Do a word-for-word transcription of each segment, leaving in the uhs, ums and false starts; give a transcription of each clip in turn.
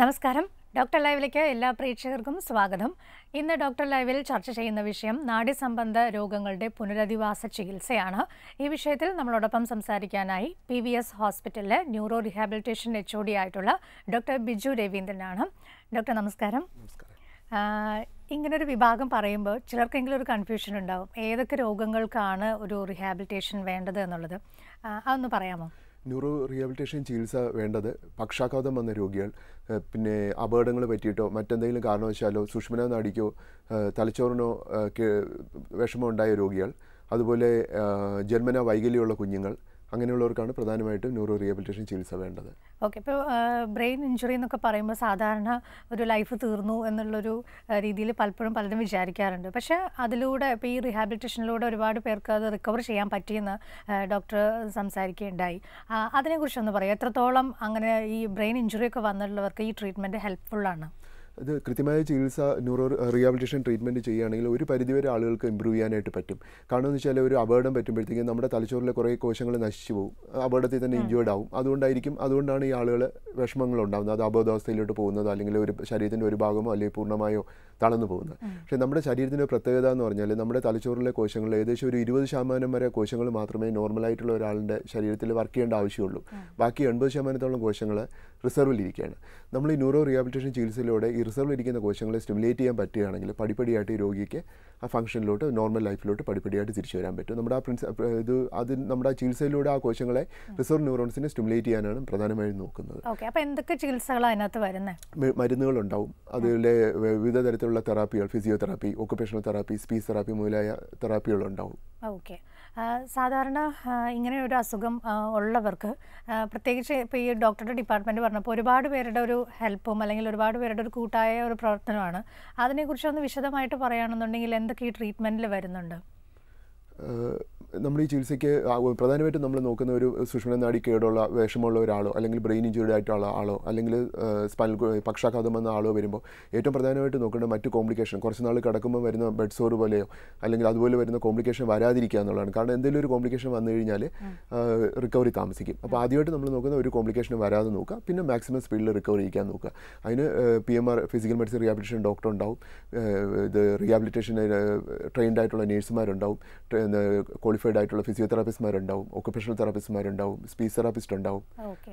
നമസ്കാരം. ഡോക്ടർ ലൈവിലേക്ക് എല്ലാ പ്രേക്ഷകർക്കും സ്വാഗതം. ഇന്ന് ഡോക്ടർ ലൈവിൽ ചർച്ച ചെയ്യുന്ന വിഷയം നാഡീസംബന്ധ രോഗങ്ങളുടെ പുനരധിവാസ ചികിത്സയാണ്. ഈ വിഷയത്തിൽ നമ്മളോടൊപ്പം സംസാരിക്കാനായി പി വി എസ് ഹോസ്പിറ്റലിലെ neuro rehabilitation H O D ആയിട്ടുള്ള ഡോക്ടർ ബിജു രവീന്ദ്രനാണ്. ഡോക്ടർ നമസ്കാരം. ഇങ്ങനൊരു വിഭാഗം പറയുമ്പോൾ ചിലർക്കെങ്കിലും ഒരു കൺഫ്യൂഷൻ ഉണ്ടാവും, ഏതൊക്കെ രോഗങ്ങൾക്കാണ് ഒരു റീഹാബിലിറ്റേഷൻ വേണ്ടത് എന്നുള്ളത്. അതൊന്ന് പറയാമോ? ന്യൂറോ റീഹാബിലിറ്റേഷൻ ചികിത്സ വേണ്ടത് പക്ഷാഘാതം വന്ന രോഗികൾ, പിന്നെ അപകടങ്ങൾ പറ്റിയിട്ടോ മറ്റെന്തെങ്കിലും കാരണവശാലോ സുഷുമ്നാ നാഡിക്കോ തലച്ചോറിനോ വിഷമം ഉണ്ടായ രോഗികൾ, അതുപോലെ ജന്മനാ വൈകല്യമുള്ള കുഞ്ഞുങ്ങൾ, അങ്ങനെയുള്ളവർക്കാണ് പ്രധാനമായിട്ടും ന്യൂറോ റീഹാബിലിറ്റേഷൻ ചികിത്സ വേണ്ടത്. ഓക്കെ. ഇപ്പോൾ ബ്രെയിൻ ഇഞ്ചുറി എന്നൊക്കെ പറയുമ്പോൾ സാധാരണ ഒരു ലൈഫ് തീർന്നു എന്നുള്ളൊരു രീതിയിൽ പലപ്പോഴും പലരും വിചാരിക്കാറുണ്ട്. പക്ഷേ അതിലൂടെ ഇപ്പോൾ ഈ റീഹാബിലിറ്റേഷനിലൂടെ ഒരുപാട് പേർക്ക് അത് റിക്കവർ ചെയ്യാൻ പറ്റിയെന്ന് ഡോക്ടർ സംസാരിക്കുകയുണ്ടായി. അതിനെക്കുറിച്ചൊന്ന് പറയാം. എത്രത്തോളം അങ്ങനെ ഈ ബ്രെയിൻ ഇഞ്ചുറി ഒക്കെ വന്നിട്ടുള്ളവർക്ക് ഈ ട്രീറ്റ്മെൻറ്റ് ഹെൽപ്ഫുള്ളാണ്? ഇത് കൃത്യമായ ചികിത്സ ന്യൂറോ റീഹാബിലിറ്റേഷൻ ട്രീറ്റ്മെൻറ്റ് ചെയ്യുകയാണെങ്കിൽ ഒരു പരിധിവരെ ആളുകൾക്ക് ഇമ്പ്രൂവ് ചെയ്യാനായിട്ട് പറ്റും. കാരണം എന്ന് വെച്ചാൽ ഒരു അപകടം പറ്റുമ്പോഴത്തേക്കും നമ്മുടെ തലച്ചോറിലെ കുറേ കോശങ്ങൾ നശിച്ചു പോകും, അപകടത്തിൽ തന്നെ ഇഞ്ചേർഡ് ആവും. അതുകൊണ്ടായിരിക്കും അതുകൊണ്ടാണ് ഈ ആളുകൾ വിഷമങ്ങൾ ഉണ്ടാകുന്നത്, അത് അബോധാവസ്ഥയിലോട്ട് പോകുന്നത്, അല്ലെങ്കിൽ ഒരു ശരീരത്തിൻ്റെ ഒരു ഭാഗമോ അല്ലെങ്കിൽ പൂർണ്ണമായോ തളർന്നു പോകുന്നത്. പക്ഷേ നമ്മുടെ ശരീരത്തിൻ്റെ പ്രത്യേകത എന്ന് പറഞ്ഞാൽ നമ്മുടെ തലച്ചോറിലെ കോശങ്ങൾ ഏകദേശം ഒരു ഇരുപത് ശതമാനം വരെ കോശങ്ങൾ മാത്രമേ നോർമലായിട്ടുള്ള ഒരാളുടെ ശരീരത്തിൽ വർക്ക് ചെയ്യേണ്ട ആവശ്യമുള്ളൂ. ബാക്കി എൺപത് ശതമാനത്തോളം കോശങ്ങൾ റിസർവിലിരിക്കുകയാണ്. നമ്മൾ ഈ ന്യൂറോ റീഹാബിലിറ്റേഷൻ ചികിത്സയിലൂടെ ഈ റിസർവിലിരിക്കുന്ന കോശങ്ങളെ സ്റ്റിമുലേറ്റ് ചെയ്യാൻ പറ്റുകയാണെങ്കിൽ പടിപ്പടിയായിട്ട് ഈ രോഗിക്ക് ആ ഫംഗ്ഷനിലോട്ട് നോർമൽ ലൈഫിലോട്ട് പടിപ്പടിയായിട്ട് തിരിച്ചു വരാൻ പറ്റും. നമ്മുടെ ആ പ്രിൻസ് ഇത് അത് നമ്മുടെ ആ ചികിത്സയിലൂടെ ആ കോശങ്ങളെ റിസർവ് ന്യൂറോൺസിനെ സ്റ്റിമുലേറ്റ് ചെയ്യാനാണ് പ്രധാനമായും നോക്കുന്നത്. അപ്പോൾ എന്തൊക്കെ ചികിത്സകളാണ് അതിനകത്ത് വരുന്നത്? മരുന്നുകളുണ്ടാവും, അതുപോലെ വിവിധ തരത്തിലുള്ള തെറാപ്പികൾ, physiotherapy, occupational therapy, speech therapy മുതലായ തെറാപ്പികളുണ്ടാവും. ഓക്കെ. സാധാരണ ഇങ്ങനെ ഒരു അസുഖം ഉള്ളവർക്ക് പ്രത്യേകിച്ച് ഇപ്പോൾ ഈ ഡോക്ടറുടെ ഡിപ്പാർട്ട്മെൻറ്റ് പറഞ്ഞപ്പോൾ ഒരുപാട് പേരുടെ ഒരു ഹെൽപ്പും അല്ലെങ്കിൽ ഒരുപാട് പേരുടെ ഒരു കൂട്ടായ ഒരു പ്രവർത്തനമാണ്. അതിനെക്കുറിച്ചൊന്ന് വിശദമായിട്ട് പറയുകയാണെന്നുണ്ടെങ്കിൽ എന്തൊക്കെ ഈ ട്രീറ്റ്മെൻറ്റിൽ വരുന്നുണ്ട്? നമ്മൾ ഈ ചികിത്സയ്ക്ക് പ്രധാനമായിട്ടും നമ്മൾ നോക്കുന്ന ഒരു സുഷുമ്നാ നാഡി കേടുള്ള വിഷമമുള്ള ഒരാളോ അല്ലെങ്കിൽ ബ്രെയിൻ ഇഞ്ചുറി ആയിട്ടുള്ള ആളോ അല്ലെങ്കിൽ സ്പൈനൽ പക്ഷാഘാതം വന്ന ആളോ വരുമ്പോൾ ഏറ്റവും പ്രധാനമായിട്ട് നോക്കേണ്ട മറ്റ് കോംപ്ലിക്കേഷൻ, കുറച്ച് നാൾ കിടക്കുമ്പോൾ വരുന്ന ബെഡ് സോർ പോലെയോ അല്ലെങ്കിൽ അതുപോലെ വരുന്ന കോംപ്ലിക്കേഷൻ വരാതിരിക്കുക എന്നുള്ളതാണ്. കാരണം എന്തെങ്കിലും ഒരു കോംപ്ലിക്കേഷൻ വന്നു കഴിഞ്ഞാൽ റിക്കവറി താമസിക്കും. അപ്പോൾ ആദ്യമായിട്ട് നമ്മൾ നോക്കുന്ന ഒരു കോംപ്ലിക്കേഷൻ വരാതെ നോക്കുക, പിന്നെ മാക്സിമം സ്പീഡിൽ റിക്കവർ ചെയ്യാൻ നോക്കുക. അതിന് P M R physical medicine rehabilitation doctor ഉണ്ടാവും, ഇത് റീഹാബിലിറ്റേഷൻ ട്രെയിൻഡ് ആയിട്ടുള്ള നേഴ്സുമാരുണ്ടാവും, ക്വാളിഫൈഡ് ആയിട്ടുള്ള ഫിസിയോതെറാപ്പിസ്റ്റ്മാരുണ്ടാവും, ഒക്കുപേഷണൽ തെറാപ്പിസ്റ്റ്മാരുണ്ടാവും, സ്പീച്ച് തെറാപ്പിസ്റ്റ് ഉണ്ടാവും.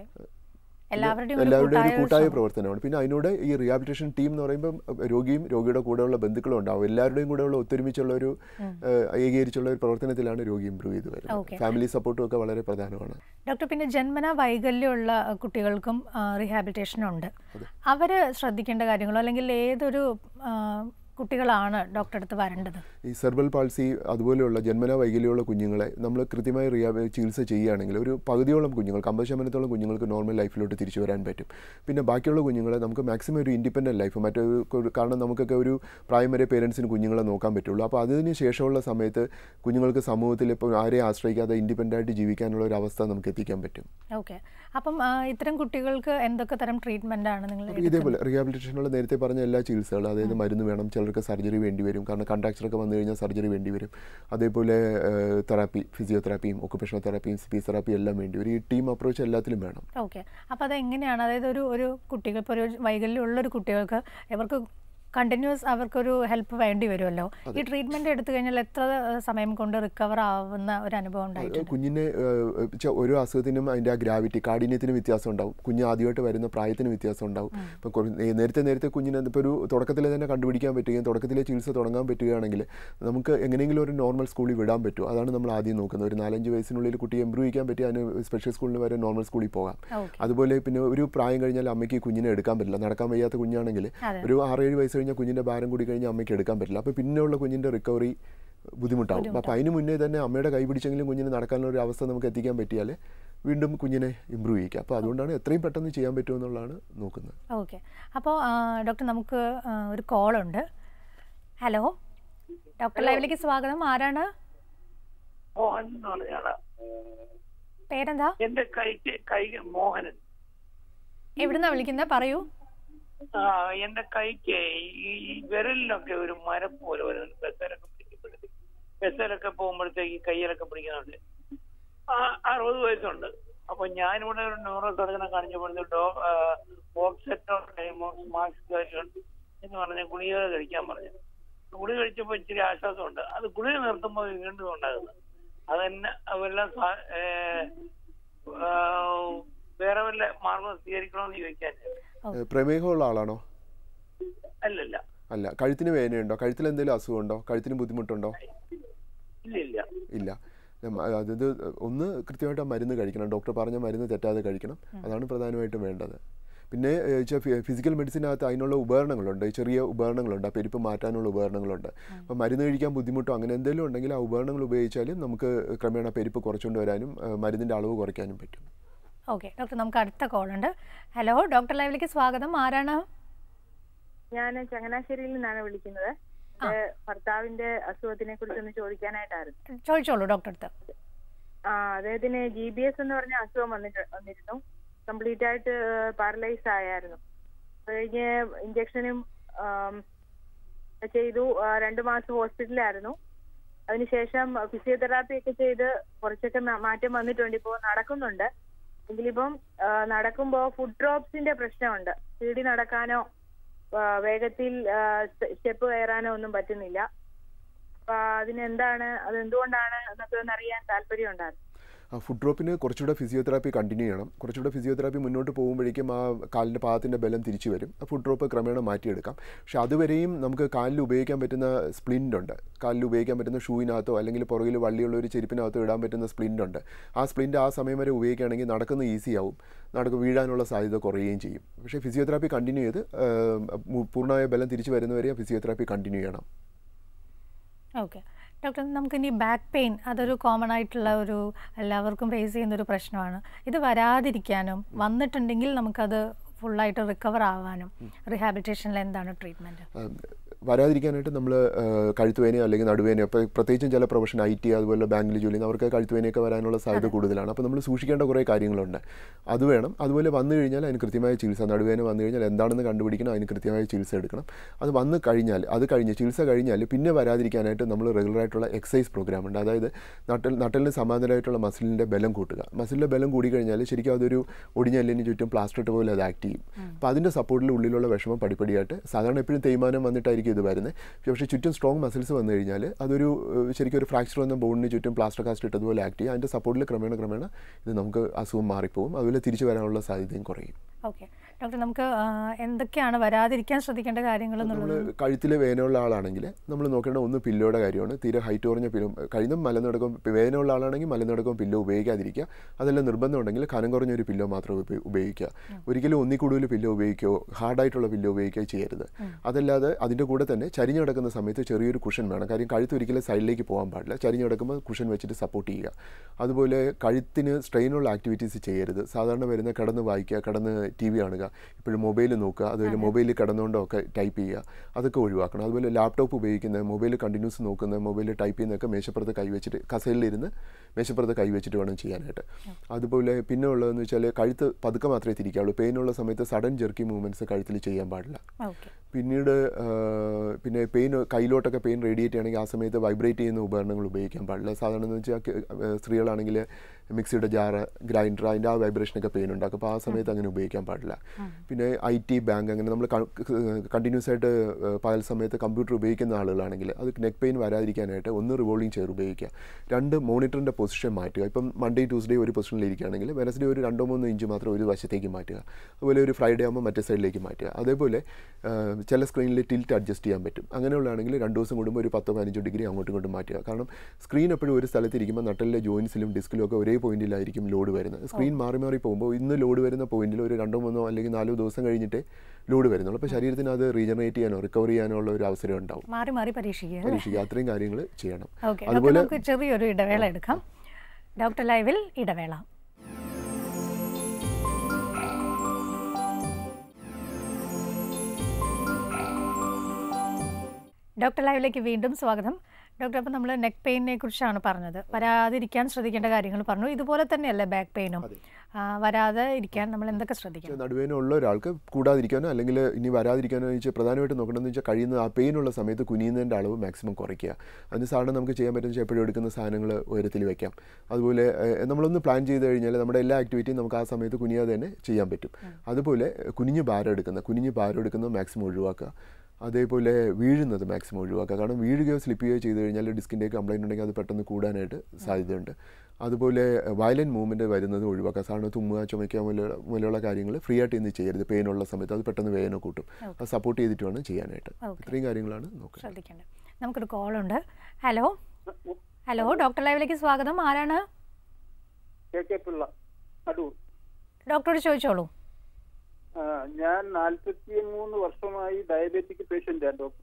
എല്ലാവരുടെയും ഒരു കൂട്ടായ പ്രവർത്തനമാണ്. പിന്നെ അതിനോട് ഈ റീഹാബിലിറ്റേഷൻ ടീം എന്ന് പറയുമ്പോൾ രോഗിയും രോഗിയുടെ കൂടെയുള്ള ബന്ധുക്കളും ഉണ്ടാവും. എല്ലാവരുടെയും കൂടെയുള്ള ഒത്തൊരുമിച്ചുള്ള ഒരു ഏകീകരിച്ചുള്ള ഒരു പ്രവർത്തനത്തിലാണ് രോഗി ഇമ്പ്രൂവ് ചെയ്ത് വരുന്നത്. ഫാമിലി സപ്പോർട്ടും ഒക്കെ വളരെ പ്രധാനമാണ്. ഡോക്ടർ, പിന്നെ ജന്മനാ വൈകല്യമുള്ള കുട്ടികൾക്കും റീഹാബിലിറ്റേഷൻ ഉണ്ട്. അവർ ശ്രദ്ധിക്കേണ്ട കാര്യങ്ങളോ അല്ലെങ്കിൽ ഏതൊരു കുട്ടികളാണ് ഡോക്ടറെ അടുത്ത് വരേണ്ടത്? ഈ സെർബൽ പാൾസി അതുപോലെയുള്ള ജന്മനാ വൈകല്യമുള്ള കുഞ്ഞുങ്ങളെ നമ്മൾ കൃത്യമായി റിഹാബ് ചികിത്സ ചെയ്യുകയാണെങ്കിൽ ഒരു പകുതിയോളം കുഞ്ഞുങ്ങൾക്ക്, അമ്പത് ശതമാനത്തോളം കുഞ്ഞുങ്ങൾക്ക് നോർമൽ ലൈഫിലോട്ട് തിരിച്ചു വരാൻ പറ്റും. പിന്നെ ബാക്കിയുള്ള കുഞ്ഞുങ്ങളെ നമുക്ക് മാക്സിമം ഒരു ഇൻഡിപെൻഡൻറ്റ് ലൈഫ്, മറ്റൊരു കാരണം നമുക്കൊക്കെ ഒരു പ്രായം വരെ പേരൻസിന് കുഞ്ഞുങ്ങളെ നോക്കാൻ പറ്റുള്ളൂ. അപ്പോൾ അതിന് ശേഷമുള്ള സമയത്ത് കുഞ്ഞുങ്ങൾക്ക് സമൂഹത്തിൽ ഇപ്പോൾ ആരെയും ആശ്രയിക്കാതെ ഇൻഡിപെൻഡൻ്റ് ആയിട്ട് ജീവിക്കാനുള്ള ഒരു അവസ്ഥ നമുക്ക് എത്തിക്കാൻ പറ്റും. ഓക്കെ. അപ്പം ഇത്തരം കുട്ടികൾക്ക് എന്തൊക്കെ തരം ട്രീറ്റ്മെൻ്റ് ആണ് നിങ്ങൾ? ഇതേപോലെ റീഹാബിലിറ്റേഷനുള്ള നേരത്തെ പറഞ്ഞ എല്ലാ ചികിത്സകളും, അതായത് മരുന്ന് വേണം, ചിലർക്ക് സർജറി വേണ്ടി വരും, കാരണം കൺട്രാക്ചറൊക്കെ വന്നു കഴിഞ്ഞാൽ സർജറി വേണ്ടി വരും. അതേപോലെ തെറാപ്പി, ഫിസിയോതെറാപ്പിയും ഒക്കുപേഷണൽ തെറാപ്പിയും സ്പീച്ച് തെറാപ്പിയും എല്ലാം വേണ്ടി വരും. ഈ ടീം അപ്രോച്ച് എല്ലാത്തിലും വേണം. ഓക്കെ. അപ്പോൾ അതെങ്ങനെയാണ്? അതായത് ഒരു ഒരു കുട്ടികൾ, ഇപ്പോൾ ഒരു വൈകല്യമുള്ളൊരു കുട്ടികൾക്ക് ഇവർക്ക് കണ്ടിന്യൂസ് അവർക്കൊരു ഹെൽപ്പ് വേണ്ടി വരുമല്ലോ. ഈ ട്രീറ്റ്മെൻറ്റ് എടുത്തു കഴിഞ്ഞാൽ എത്ര സമയം കൊണ്ട് റിക്കവർ ആവുന്ന ഒരു അനുഭവം ഉണ്ടായിട്ടുണ്ട്? കുഞ്ഞിനെ ഓരോ അസുഖത്തിനും അതിൻ്റെ ആ ഗ്രാവിറ്റി, കാഠിന്യത്തിന് വ്യത്യാസം ഉണ്ടാവും. കുഞ്ഞ് ആദ്യമായിട്ട് വരുന്ന പ്രായത്തിന് വ്യത്യാസം ഉണ്ടാവും. ഇപ്പോൾ നേരത്തെ നേരത്തെ കുഞ്ഞിനെ ഇപ്പോൾ ഒരു തുടക്കത്തിൽ തന്നെ കണ്ടുപിടിക്കാൻ പറ്റുകയും തുടക്കത്തിലെ ചികിത്സ തുടങ്ങാൻ പറ്റുകയാണെങ്കിൽ നമുക്ക് എങ്ങനെയെങ്കിലും ഒരു നോർമൽ സ്കൂളിൽ വിടാൻ പറ്റും. അതാണ് നമ്മൾ ആദ്യം നോക്കുന്നത്. ഒരു നാലഞ്ച് വയസ്സിനുള്ളിൽ കുട്ടിയെ ഇമ്പ്രൂവ് ചെയ്യാൻ പറ്റി അതിന് സ്പെഷ്യൽ സ്കൂളിൽ വരെ നോർമൽ സ്കൂളിൽ പോകാം. അതുപോലെ പിന്നെ ഒരു പ്രായം കഴിഞ്ഞാൽ അമ്മയ്ക്ക് കുഞ്ഞിനെ എടുക്കാൻ പറ്റില്ല. നടക്കാൻ വയ്യാത്ത കുഞ്ഞാണെങ്കിൽ ഒരു ആറേഴ് വയസ്സ് കഴിഞ്ഞാൽ കുഞ്ഞിൻ്റെ ഭാരം കൂടി കഴിഞ്ഞാൽ അമ്മയ്ക്ക് എടുക്കാൻ പറ്റില്ല. അപ്പോൾ പിന്നെയുള്ള കുഞ്ഞിൻ്റെ റിക്കവറി ബുദ്ധിമുട്ടാവും. അപ്പോൾ അതിന് മുന്നേ തന്നെ അമ്മയുടെ കൈ പിടിച്ചെങ്കിലും കുഞ്ഞിനെ നടക്കാനുള്ള ഒരു അവസ്ഥ നമുക്ക് എത്തിക്കാൻ പറ്റിയാൽ വീണ്ടും കുഞ്ഞിനെ ഇമ്പ്രൂവ് ചെയ്യിക്കുക. അപ്പോൾ അതുകൊണ്ടാണ് എത്രയും പെട്ടെന്ന് ചെയ്യാൻ പറ്റുമെന്നുള്ളതാണ് നോക്കുന്നത്. ഓക്കെ. അപ്പോൾ ഡോക്ടർ, നമുക്ക് ഒരു കോളുണ്ട്. ഹലോ, ഡോക്ടർ ലൈവിലേക്ക് സ്വാഗതം. ആരാണ്? പേരെന്താ? എന്റെ കൈക്ക് കൈ മോഹനൻ. എവിടുന്നാ വിളിക്കുന്നത്? പറയൂ. ആ എന്റെ കൈക്ക് ഈ വിരലിനൊക്കെ ഒരു മരം പോലെ വരുന്നുണ്ട്. ബസ്സിലൊക്കെ പിടിക്കപ്പെടുത്തി ബസ്സിലൊക്കെ പോകുമ്പോഴത്തേക്ക് കയ്യിലൊക്കെ പിടിക്കുന്നുണ്ട്. ആ അറുപത് വയസ്സുണ്ട്. അപ്പൊ ഞാനിവിടെ ഒരു ന്യൂറോ സർജനെ കാണിച്ചപ്പോഴത്തെ ഡോ ഓക്സെറ്റോ ഡൈമോക്സ് മാക്സ് എന്ന് പറഞ്ഞ ഗുളിക കഴിക്കാൻ പറഞ്ഞു. ഗുളിക കഴിച്ചപ്പോൾ ഇച്ചിരി ആശ്വാസമുണ്ട്. അത് ഗുളിക നിർത്തുമ്പോൾ വീണ്ടും ഉണ്ടാകുന്നത് അത് തന്നെ അവരെല്ലാം വേറെ വല്ല മാർഗം സ്വീകരിക്കണമെന്ന് ചോദിക്കാൻ. പ്രമേഹമുള്ള ആളാണോ? അല്ലല്ല. അല്ല. കഴുത്തിന് വേദനയുണ്ടോ? കഴുത്തിൽ എന്തെങ്കിലും അസുഖമുണ്ടോ? കഴുത്തിന് ബുദ്ധിമുട്ടുണ്ടോ? ഇല്ല ഇല്ല ഇല്ല. അതായത് ഒന്ന് കൃത്യമായിട്ട് ആ മരുന്ന് കഴിക്കണം. ഡോക്ടർ പറഞ്ഞ മരുന്ന് തെറ്റാതെ കഴിക്കണം. അതാണ് പ്രധാനമായിട്ടും വേണ്ടത്. പിന്നെ ഫിസിക്കൽ മെഡിസിനകത്ത് അതിനുള്ള ഉപകരണങ്ങളുണ്ട്, ചെറിയ ഉപകരണങ്ങളുണ്ട്, ആ പെരുപ്പ് മാറ്റാനുള്ള ഉപകരണങ്ങളുണ്ട്. അപ്പം മരുന്ന് കഴിക്കാൻ ബുദ്ധിമുട്ടോ അങ്ങനെ എന്തെങ്കിലും ഉണ്ടെങ്കിൽ ആ ഉപകരണങ്ങൾ ഉപയോഗിച്ചാൽ നമുക്ക് ക്രമേണ പെരുപ്പ് കുറച്ചുകൊണ്ട് വരാനും മരുന്നിൻ്റെ അളവ് കുറയ്ക്കാനും പറ്റും. ഓക്കെ ഡോക്ടർ, നമുക്ക് അടുത്ത കോൾ ഉണ്ട്. ഹലോ, ഡോക്ടർ ലൈവിലേക്ക് സ്വാഗതം. ആരാണ്? ഞാൻ ചങ്ങനാശ്ശേരിയിൽ നിന്നാണ് വിളിക്കുന്നത്. ഭർത്താവിന്റെ അസുഖത്തിനെ കുറിച്ചൊന്ന് ചോദിക്കാനായിട്ടായിരുന്നു. ചോദിച്ചോളൂ ഡോക്ടർ അടുത്ത്. ആ അദ്ദേഹത്തിന് ജി ബി എസ് എന്ന് പറഞ്ഞ അസുഖം വന്നിട്ട് വന്നിരുന്നു കംപ്ലീറ്റ് ആയിട്ട് പാരലൈസ് ആയായിരുന്നു. കഴിഞ്ഞ് ഇഞ്ചക്ഷനും ചെയ്തു. രണ്ടു മാസം ഹോസ്പിറ്റലിലായിരുന്നു. അതിനുശേഷം ഫിസിയോതെറാപ്പി ഒക്കെ ചെയ്ത് കുറച്ചൊക്കെ മാറ്റം വന്നിട്ടുണ്ട്. ഇപ്പോൾ നടക്കുന്നുണ്ട്. എങ്കിലിപ്പം നടക്കുമ്പോൾ ഫുഡ് ഡ്രോപ്സിന്റെ പ്രശ്നമുണ്ട്. സ്പീഡിൽ നടക്കാനോ വേഗത്തിൽ സ്റ്റെപ്പ് കയറാനോ ഒന്നും പറ്റുന്നില്ല. അപ്പൊ അതിനെന്താണ്, അതെന്തുകൊണ്ടാണ് എന്നൊക്കെ ഒന്ന് അറിയാൻ താല്പര്യം ഉണ്ടായിരുന്നു. ഫുഡ് ഡ്രോപ്പിന് കുറച്ചുകൂടെ ഫിസിയോതെറാപ്പി കണ്ടിന്യൂ ചെയ്യണം. കുറച്ചുകൂടെ ഫിസിയോതെറാപ്പി മുന്നോട്ട് പോകുമ്പോഴേക്കും ആ കാലിൻ്റെ പാദത്തിൻ്റെ ബലം തിരിച്ചു വരും. ആ ഫുഡ് ഡ്രോപ്പ് ക്രമേണ മാറ്റിയെടുക്കാം. പക്ഷേ അതുവരെയും നമുക്ക് കാലിൽ ഉപയോഗിക്കാൻ പറ്റുന്ന സ്പ്ലിൻ്റ് ഉണ്ട്. കാലിൽ ഉപയോഗിക്കാൻ പറ്റുന്ന ഷൂവിനകത്തോ അല്ലെങ്കിൽ പുറകിൽ വള്ളിയുള്ള ഒരു ചെരുപ്പിനകത്തോ ഇടാൻ പറ്റുന്ന സ്പ്ലിൻ്റ് ഉണ്ട്. ആ സ്പ്ലിൻ്റ് ആ സമയം വരെ ഉപയോഗിക്കുകയാണെങ്കിൽ നടക്കുന്നത് ഈസി ആവും, നടക്ക് വീഴാനുള്ള സാധ്യത കുറയുകയും ചെയ്യും. പക്ഷേ ഫിസിയോതെറാപ്പി കണ്ടിന്യൂ ചെയ്ത് പൂർണ്ണമായ ബലം തിരിച്ചു വരുന്നവരെ ഫിസിയോതെറാപ്പി കണ്ടിന്യൂ ചെയ്യണം. ഓക്കെ ഡോക്ടർ, നമുക്കിനി ബാക്ക് പെയിൻ, അതൊരു കോമൺ ആയിട്ടുള്ള ഒരു എല്ലാവർക്കും ഫേസ് ചെയ്യുന്നൊരു പ്രശ്നമാണ്. ഇത് വരാതിരിക്കാനും വന്നിട്ടുണ്ടെങ്കിൽ നമുക്കത് ഫുള്ളായിട്ട് റിക്കവർ ആവാനും റീഹാബിലിറ്റേഷനിൽ എന്താണ് ട്രീറ്റ്മെൻറ്റ്? വരാതിരിക്കാനായിട്ട് നമ്മൾ കഴുത്തുവേനയോ അല്ലെങ്കിൽ നടുവേനയോ, ഇപ്പോൾ പ്രത്യേകിച്ചും ചില പ്രൊഫഷൻ ഐ ടി അതുപോലെ ബാങ്കിൽ ജോലി ചെയ്യുന്ന അവർക്ക് കഴുത്തുവേനയൊക്കെ വരാനുള്ള സാധ്യത കൂടുതലാണ്. അപ്പോൾ നമ്മൾ സൂക്ഷിക്കേണ്ട കുറേ കാര്യങ്ങളുണ്ട്. അത് വേണം. അതുപോലെ വന്നു കഴിഞ്ഞാൽ അതിന് കൃത്യമായ ചികിത്സ, നടുവേന വന്നു കഴിഞ്ഞാൽ എന്താണെന്ന് കണ്ടുപിടിക്കണം, അതിന് കൃത്യമായ ചികിത്സ എടുക്കണം. അത് വന്നു കഴിഞ്ഞാൽ അത് കഴിഞ്ഞ് ചികിത്സ കഴിഞ്ഞാൽ പിന്നെ വരാതിരിക്കാനായിട്ട് നമ്മൾ റെഗുലറായിട്ടുള്ള എക്സസൈസ് പ്രോഗ്രാം ഉണ്ട്. അതായത് നട്ടൽ നട്ടലിന് സമാന്തരമായിട്ടുള്ള മസിലിൻ്റെ ബലം കൂട്ടുക. മസിലിൻ്റെ ബലം കൂടി കഴിഞ്ഞാൽ ശരിക്കും അതൊരു ഒടിഞ്ഞല്ലിന് ചുറ്റും പ്ലാസ്റ്റർ ഇട്ട് പോലെ അത് ആക്ട് ചെയ്യും. അപ്പോൾ അതിൻ്റെ സപ്പോർട്ടിൽ ഉള്ളിലുള്ള വിഷമം പടിപ്പടിയായിട്ട്, സാധാരണ എപ്പോഴും തേയ്മാനം വന്നിട്ടായിരിക്കും ഇത് വരുന്നത്. പക്ഷേ ചുറ്റും സ്ട്രോങ് മസിൽസ് വന്നു കഴിഞ്ഞാൽ അതൊരു ശരിക്കും ഒരു ഫ്രാക്ചർ വന്ന ബോണിന് ചുറ്റും പ്ലാസ്റ്റർ കാസ്റ്റ് ഇട്ടതുപോലെ ആക്ട് ചെയ്യും. അതിൻ്റെ സപ്പോർട്ടിൽ ക്രമേണ ക്രമേണ ഇത് നമുക്ക് അസുഖം മാറിപ്പോകും. അതുപോലെ തിരിച്ചു വരാനുള്ള സാധ്യതയും കുറയും. ഓക്കെ ഡോക്ടർ, നമുക്ക് എന്തൊക്കെയാണ് വരാതിരിക്കാൻ ശ്രദ്ധിക്കേണ്ട കാര്യങ്ങൾ? നമ്മൾ കഴുത്തിൽ വേദനയുള്ള ആളാണെങ്കിൽ നമ്മൾ നോക്കേണ്ട ഒന്ന് പില്ലോയുടെ കാര്യമാണ്. തീരെ ഹൈറ്റ് കുറഞ്ഞ പില്ലോ, കഴിഞ്ഞ മലനടക്കം വേദനയുള്ള ആളാണെങ്കിൽ മലനടക്കം പില്ലോ ഉപയോഗിക്കാതിരിക്കുക. അതെല്ലാം നിർബന്ധം ഉണ്ടെങ്കിൽ കനം കുറഞ്ഞൊരു പില്ലോ മാത്രം ഉപയോഗിക്കുക. ഒരിക്കലും ഒന്നിൽ കൂടുതൽ പില്ലോ ഉപയോഗിക്കുകയോ ഹാർഡായിട്ടുള്ള പില്ലോ ഉപയോഗിക്കുകയോ ചെയ്യരുത്. അതല്ലാതെ അതിൻ്റെ കൂടെ തന്നെ ചരിഞ്ഞു കിടക്കുന്ന സമയത്ത് ചെറിയൊരു കുഷൻ വേണം. കാര്യം കഴുത്ത് ഒരിക്കലും സൈഡിലേക്ക് പോകാൻ പാടില്ല. ചരിഞ്ഞു കിടക്കുമ്പോൾ കുഷൻ വെച്ചിട്ട് സപ്പോർട്ട് ചെയ്യുക. അതുപോലെ കഴുത്തിന് സ്ട്രെയിനുള്ള ആക്ടിവിറ്റീസ് ചെയ്യരുത്. സാധാരണ വരുന്ന കിടന്ന് വായിക്കുക, കിടന്ന് ടി വി കാണുക, ഇപ്പോഴും മൊബൈൽ നോക്കുക, അതുപോലെ മൊബൈലിൽ കിടന്നുകൊണ്ടൊക്കെ ടൈപ്പ് ചെയ്യുക, അതൊക്കെ ഒഴിവാക്കണം. അതുപോലെ ലാപ്ടോപ്പ് ഉപയോഗിക്കുന്നത്, മൊബൈൽ കണ്ടിന്യൂസ് നോക്കുന്നത്, മൊബൈൽ ടൈപ്പ് ചെയ്യുന്നതൊക്കെ മേശപ്പുറത്ത് കൈവച്ചിട്ട് കസേരയിലിരുന്ന് മേശപ്പുറത്ത് കൈവച്ചിട്ട് വേണം ചെയ്യാനായിട്ട്. അതുപോലെ പിന്നെ ഉള്ളതെന്ന് വെച്ചാൽ കഴുത്ത് പതുക്കെ മാത്രമേ തിരിക്കാവുള്ളൂ. പെയിനുള്ള സമയത്ത് സഡൻ ജെർക്കി മൂവ്മെൻറ്റ്സ് കഴുത്തിൽ ചെയ്യാൻ പാടില്ല. പിന്നീട് പിന്നെ പെയിൻ കയ്യിലോട്ടൊക്കെ പെയിൻ റേഡിയേറ്റ് ചെയ്യണമെങ്കിൽ ആ സമയത്ത് വൈബ്രേറ്റ് ചെയ്യുന്ന ഉപകരണങ്ങൾ ഉപയോഗിക്കാൻ പാടില്ല. സാധാരണ എന്ന് വെച്ചാൽ സ്ത്രീകളാണെങ്കിൽ മിക്സിയുടെ ജാറ്, ഗ്രൈൻഡർ, അതിൻ്റെ ആ വൈബ്രേഷനൊക്കെ പെയിൻ ഉണ്ടാക്കും. അപ്പോൾ ആ സമയത്ത് അങ്ങനെ ഉപയോഗിക്കാൻ പാടില്ല. പിന്നെ ഐ ടി, ബാങ്ക്, അങ്ങനെ നമ്മൾ കണ്ടിന്യൂസ് ആയിട്ട് പകൽ സമയത്ത് കമ്പ്യൂട്ടർ ഉപയോഗിക്കുന്ന ആളുകളാണെങ്കിൽ അത് നെക്ക് പെയിൻ വരാതിരിക്കാനായിട്ട് ഒന്ന് റിവോൾവിംഗ് ചെയർ ഉപയോഗിക്കുക. രണ്ട് മോണിറ്ററിൻ്റെ പൊസിഷൻ മാറ്റുക. ഇപ്പം മൺഡേ ട്യൂസ്ഡേ ഒരു പൊസിഷനിൽ ഇരിക്കുകയാണെങ്കിൽ വെനസ്ഡേ ഒരു രണ്ടോ മൂന്നോ ഇഞ്ച് മാത്രം ഒരു വശത്തേക്ക് മാറ്റുക. അതുപോലെ ഒരു ഫ്രൈഡേ ആകുമ്പോൾ മറ്റേ സൈഡിലേക്ക് മാറ്റുക. അതേപോലെ ചില സ്ക്രീനിൽ ടിൽറ്റ് അഡ്ജസ്റ്റ് ചെയ്യാൻ പറ്റും. അങ്ങനെയുള്ളതാണെങ്കിൽ രണ്ട് ദിവസം കൂടുമ്പോൾ ഒരു പത്തോ പതിനഞ്ചോ ഡിഗ്രി അങ്ങോട്ടും ഇങ്ങോട്ടും മാറ്റുക. കാരണം സ്ക്രീൻ എപ്പോഴും ഒരു സ്ഥലത്തിരിക്കുമ്പോൾ നട്ടലിലെ ജോയിൻസിലും ഡിസ്കിലും ഒക്കെ ഒരേ പോയിന്റിലായിരിക്കും ലോഡ് വരുന്നത്. സ്ക്രീൻ മാറി മാറി പോകുമ്പോൾ ഇന്ന് ലോഡ് വരുന്ന പോയിന്റിൽ ഒരു രണ്ടോ മൂന്നോ അല്ലെങ്കിൽ നാലോ ദിവസം കഴിഞ്ഞിട്ട് ലോഡ് വരുന്നുള്ളൂ. അപ്പോൾ ശരീരത്തിന് അത് റീജനറേറ്റ് ചെയ്യാനോ റിക്കവർ ചെയ്യാനോ ഉള്ള ഒരു അവസരം ഉണ്ടാവും. മാറി മാറി പരീക്ഷിക്കുക പരീക്ഷിക്കുക അത്രയും കാര്യങ്ങൾ ചെയ്യണം. അതുപോലെ ചെറിയൊരു ഇടവേള എടുക്കാം. ഡോക്ടർ ലൈവിൽ ഇടവേള. ഡോക്ടർ ലൈവിലേക്ക് വീണ്ടും സ്വാഗതം. ഡോക്ടർ, അപ്പോൾ നമ്മൾ നെക്ക് പെയിനെ കുറിച്ചാണ് പറഞ്ഞത്. വരാതിരിക്കാൻ ശ്രദ്ധിക്കേണ്ട കാര്യങ്ങൾ പറഞ്ഞു. ഇതുപോലെ തന്നെയല്ലേ ബാക്ക് പെയിനും? വരാതെ ഇരിക്കാൻ നമ്മൾ എന്തൊക്കെ ശ്രദ്ധിക്കണം? നടുവേദന ഉള്ള ഒരാൾക്ക് കൂടാതിരിക്കാനോ അല്ലെങ്കിൽ ഇനി വരാതിരിക്കാനോ വെച്ചാൽ പ്രധാനമായിട്ട് നോക്കണമെന്ന് വെച്ചാൽ കഴിയുന്ന ആ പെയിനുള്ള സമയത്ത് കുനിയുന്നതിൻ്റെ അളവ് മാക്സിമം കുറയ്ക്കുക. അതിന് സാധാരണ നമുക്ക് ചെയ്യാൻ പറ്റുന്ന വെച്ചാൽ എപ്പോഴും എടുക്കുന്ന സാധനങ്ങൾ ഉയരത്തിൽ വയ്ക്കാം. അതുപോലെ നമ്മളൊന്ന് പ്ലാൻ ചെയ്ത് കഴിഞ്ഞാൽ നമ്മുടെ എല്ലാ ആക്ടിവിറ്റിയും നമുക്ക് ആ സമയത്ത് കുനിയാതെ തന്നെ ചെയ്യാൻ പറ്റും. അതുപോലെ കുനിഞ്ഞ് ഭാരം എടുക്കുന്ന കുനിഞ്ഞ് ഭാരം എടുക്കുന്നത് മാക്സിമം ഒഴിവാക്കുക. അതേപോലെ വീഴുന്നത് മാക്സിമം ഒഴിവാക്കുക. കാരണം വീഴുകയോ സ്ലിപ്പ് ചെയ്യുകയോ ചെയ്ത് കഴിഞ്ഞാൽ ഡിസ്കിൻ്റെ കംപ്ലയിൻ്റ് ഉണ്ടെങ്കിൽ അത് പെട്ടെന്ന് കൂടാനായിട്ട് സാധ്യതയുണ്ട്. അതുപോലെ വയലൻറ്റ് മൂവ്മെൻറ്റ് വരുന്നത് ഒഴിവാക്കുക. സാധാരണ തുമ്മുക, ചുമയ്ക്കുക മുതലുള്ള മുതലുള്ള കാര്യങ്ങൾ ഫ്രീ ആയിട്ട് ഇന്ന് ചെയ്യരുത്. പെയിനുള്ള സമയത്ത് അത് പെട്ടെന്ന് വേദന കൂട്ടും. അത് സപ്പോർട്ട് ചെയ്തിട്ട് വേണം ചെയ്യാനായിട്ട്. ഇത്രയും കാര്യങ്ങളാണ് നോക്കുക. ശ്രദ്ധിക്കേണ്ടത്. നമുക്കൊരു കോളുണ്ട്. ഹലോ ഹലോ ഡോക്ടർ ലൈവിലേക്ക് സ്വാഗതം. ആരാണ്? ഡോക്ടറോട് ചോദിച്ചോളൂ. ഞാൻ നാൽപ്പത്തി മൂന്ന് വർഷമായി ഡയബറ്റിക് പേഷ്യന്റ് ആണ് ഡോക്ടർ.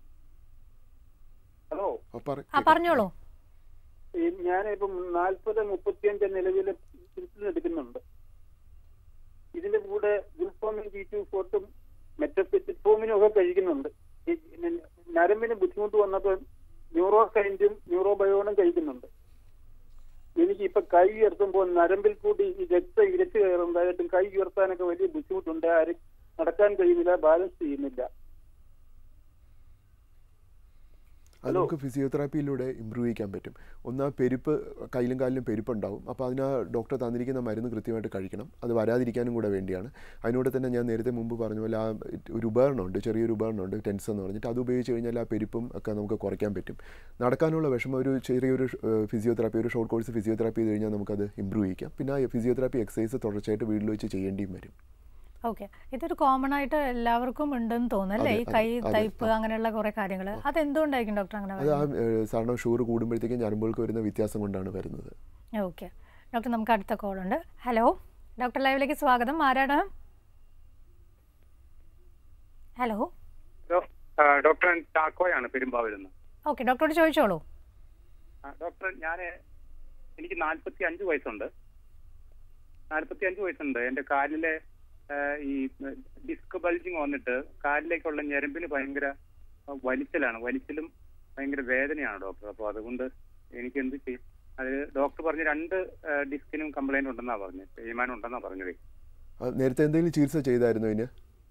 ഹലോ പറഞ്ഞോളൂ. ഞാനിപ്പം നാൽപ്പത് മുപ്പത്തിയഞ്ച് നിലവിൽ ഇൻസുലിൻ എടുക്കുന്നുണ്ട്. ഇതിന്റെ കൂടെ ഗുൽഫോമിൻ ജി ടു ഫോർട്ടും മെറ്റഫെറ്റിഫോമിനും ഒക്കെ കഴിക്കുന്നുണ്ട്. നരമ്പിന് ബുദ്ധിമുട്ട് വന്നപ്പോൾ ന്യൂറോസൈൻറ്റും ന്യൂറോബയോണും കഴിക്കുന്നുണ്ട്. എനിക്ക് ഇപ്പൊ കൈ ഉയർത്തുമ്പോൾ നരമ്പിൽ കൂടി ഈ രക്തം ഇരച്ചു കയറുന്നതായിട്ടും കൈ ഉയർത്താനൊക്കെ വലിയ ബുദ്ധിമുട്ടുണ്ട്. ആരും നടക്കാൻ കഴിയുന്നില്ല, ബാലൻസ് ചെയ്യുന്നില്ല. അത് നമുക്ക് ഫിസിയോതെറാപ്പിയിലൂടെ ഇമ്പ്രൂവ് ചെയ്യാൻ പറ്റും. ഒന്ന്, ആ പെരുപ്പ് കയ്യിലും കാലിലും പെരുപ്പുണ്ടാവും. അപ്പോൾ അതിന് ഡോക്ടർ തന്നിരിക്കുന്ന മരുന്ന് കൃത്യമായിട്ട് കഴിക്കണം. അത് വരാതിരിക്കാനും കൂടെ വേണ്ടിയാണ്. അതിനോട് തന്നെ ഞാൻ നേരത്തെ മുമ്പ് പറഞ്ഞ പോലെ ആ ഒരു ഉപകരണമുണ്ട്, ചെറിയൊരു ഉപകരണമുണ്ട്, ടെൻസ് എന്ന് പറഞ്ഞിട്ട്. അത് ഉപയോഗിച്ച് കഴിഞ്ഞാൽ ആ പെരുപ്പും ഒക്കെ നമുക്ക് കുറയ്ക്കാൻ പറ്റും. നടക്കാനുള്ള വിഷമം ഒരു ചെറിയൊരു ഫിസിയോതെറാപ്പി, ഒരു ഷോർട്ട് കോഴ്സ് ഫിസിയോതെറാപ്പി ചെയ്ത് കഴിഞ്ഞാൽ നമുക്കത് ഇമ്പ്രൂവ് ചെയ്യാം. പിന്നെ ആ ഫിസിയോതെറാപ്പി എക്സസൈസ് തുടർച്ചയായിട്ട് വീട്ടിൽ വെച്ച് ചെയ്യേണ്ടിയും വരും. ഓക്കെ, ഇതൊരു കോമൺ ആയിട്ട് എല്ലാവർക്കും ഉണ്ടെന്ന് തോന്നുന്നല്ലേ, ഈ കൈ തയ്പ്പ് അങ്ങനെയുള്ള കുറെ കാര്യങ്ങൾ. അതെന്തുകൊണ്ടായിരിക്കും ഡോക്ടർ അങ്ങനെ? അത് ആ സാധാരണ ഷുഗർ കൂടുമ്പോഴത്തേക്കും ഞരമ്പുകൾക്ക് വരുന്ന വ്യത്യാസം കൊണ്ടാണ് വരുന്നത്. ഓക്കെ ഡോക്ടർ, നമുക്ക് അടുത്ത കോൾ ഉണ്ട്. ഹലോ ഡോക്ടർ ലൈവിലേക്ക് സ്വാഗതം. ആരാണ്? ഹലോ ഡോക്ടർ ചാക്കോയാണ് പെരുമ്പാവൂരിൽ നിന്ന്. ഓക്കെ ഡോക്ടറോട് ചോദിച്ചോളൂ. ഡോക്ടർ, ഞാൻ എനിക്ക് നാൽപ്പത്തി അഞ്ച് വയസ്സുണ്ട് നാൽപ്പത്തി അഞ്ച് വയസ്സുണ്ട് എൻ്റെ കാലിലെ ഈ ഡിസ്ക് ബൾജിങ് വന്നിട്ട് കാലിലേക്കുള്ള ഞരമ്പിന് ഭയങ്കര വലിച്ചിലാണ് വലിച്ചിലും ഭയങ്കര വേദനയാണ് ഡോക്ടർ. അപ്പോൾ അതുകൊണ്ട് എനിക്ക് എന്ത് ചെയ്യും? അത് ഡോക്ടർ പറഞ്ഞ് രണ്ട് ഡിസ്കിനും കംപ്ലൈന്റ് ഉണ്ടെന്നാ പറഞ്ഞു, തേയ്മാനം ഉണ്ടെന്നാ പറഞ്ഞത്. നേരത്തെ എന്തെങ്കിലും ചികിത്സ ചെയ്തായിരുന്നു? അതിന്